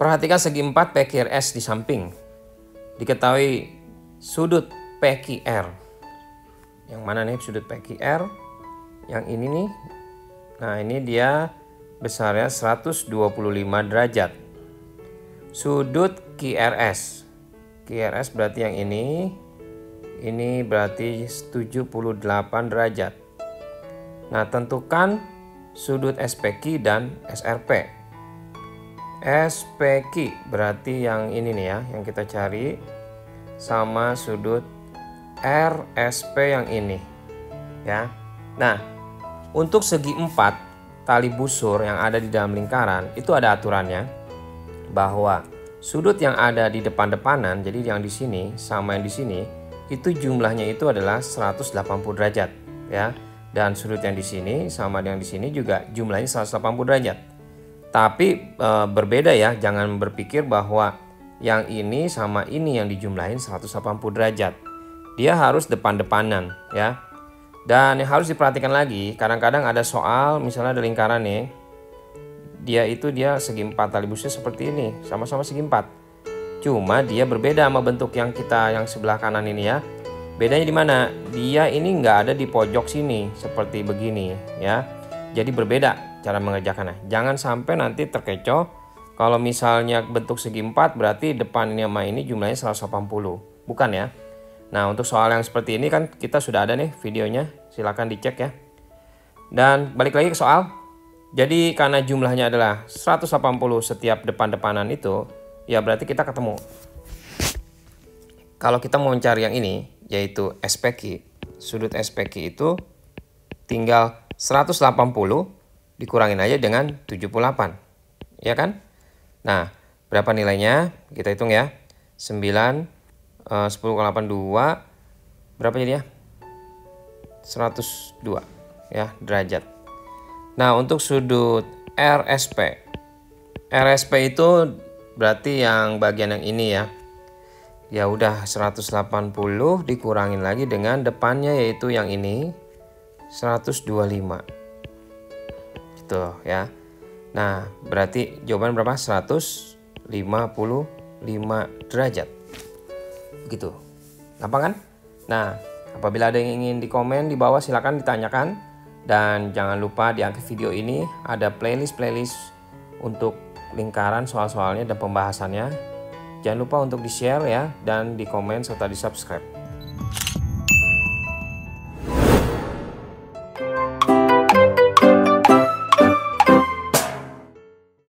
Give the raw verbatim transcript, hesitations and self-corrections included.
Perhatikan segi empat P Q R S di samping. Diketahui sudut P Q R. Yang mana nih sudut P Q R? Yang ini nih. Nah, ini dia besarnya seratus dua puluh lima derajat. Sudut Q R S. Q R S berarti yang ini. Ini berarti tujuh puluh delapan derajat. Nah, tentukan sudut S P Q dan S R P. S P Q berarti yang ini nih ya, yang kita cari, sama sudut R S P yang ini ya. Nah, untuk segi empat tali busur yang ada di dalam lingkaran itu ada aturannya, bahwa sudut yang ada di depan-depanan, jadi yang di sini sama yang di sini, itu jumlahnya itu adalah seratus delapan puluh derajat ya. Dan sudut yang di sini sama yang di sini juga jumlahnya seratus delapan puluh derajat. Tapi e, berbeda ya, jangan berpikir bahwa yang ini sama ini yang dijumlahin seratus delapan puluh derajat. Dia harus depan-depanan ya. Dan yang harus diperhatikan lagi, kadang-kadang ada soal misalnya ada lingkaran nih. Dia itu dia segi empat tali busur seperti ini, sama-sama segi empat. Cuma dia berbeda sama bentuk yang kita yang sebelah kanan ini ya. Bedanya di mana? Dia ini nggak ada di pojok sini seperti begini ya. Jadi berbeda cara mengerjakannya. Jangan sampai nanti terkecoh. Kalau misalnya bentuk segi empat berarti depannya sama ini jumlahnya seratus delapan puluh. Bukan ya. Nah, untuk soal yang seperti ini kan kita sudah ada nih videonya. Silahkan dicek ya. Dan balik lagi ke soal. Jadi karena jumlahnya adalah seratus delapan puluh setiap depan-depanan itu, ya berarti kita ketemu. Kalau kita mau mencari yang ini, yaitu S P Q, sudut S P Q itu tinggal seratus delapan puluh dikurangin aja dengan tujuh puluh delapan. Ya kan? Nah, berapa nilainya? Kita hitung ya. sembilan, sepuluh kali delapan, dua. Berapa jadi ya? seratus dua ya, derajat. Nah, untuk sudut R S P. R S P itu berarti yang bagian yang ini ya. Ya udah seratus delapan puluh dikurangin lagi dengan depannya yaitu yang ini seratus dua puluh lima. Gitu ya. Nah, berarti jawaban berapa? seratus lima puluh lima derajat. Begitu. Gampang kan? Nah, apabila ada yang ingin di komen di bawah silakan ditanyakan. Dan jangan lupa di akhir video ini ada playlist-playlist untuk lingkaran soal-soalnya dan pembahasannya. Jangan lupa untuk di-share ya dan di komen serta di-subscribe.